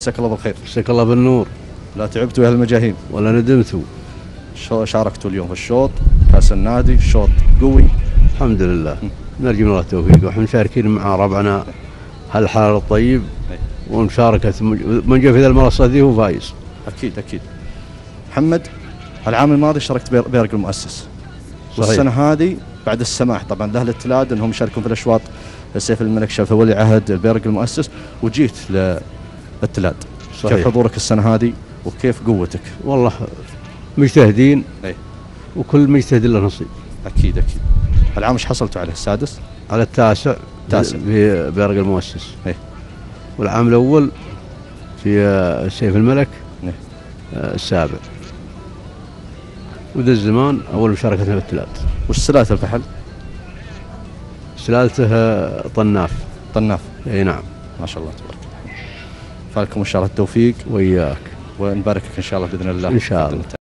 مساك الله بالخير. مساك الله بالنور. لا تعبتوا يا هالمجاهيل ولا ندمتوا. شاركتوا اليوم في الشوط كاس النادي، شوط قوي الحمد لله. نرجو من الله التوفيق، واحنا مشاركين مع ربعنا هالحال الطيب، ومشاركة من جاء في ذا المنصة ذي هو فايز. أكيد أكيد. محمد، العام الماضي شاركت بيرق المؤسس، صحيح. والسنة هذه بعد السماح طبعا لأهل التلاد أنهم يشاركون في الأشواط سيف الملك شرف ولي عهد البيرق المؤسس، وجيت للتلاد. صحيح. كيف حضورك السنة هذه وكيف قوتك؟ والله مجتهدين، أي. وكل مجتهد له نصيب. أكيد أكيد. العام ايش حصلتوا عليه؟ السادس؟ على التاسع في بيرق المؤسس. أي. والعام الأول في سيف الملك أي. السابع. وذا الزمان أول مشاركتنا في التلاد. وش سلالة الفحل؟ سلالته طناف. طناف. اي نعم. ما شاء الله تبارك الله. فالكم ان شاء الله التوفيق وياك، ونبارك لك ان شاء الله باذن الله. ان شاء الله.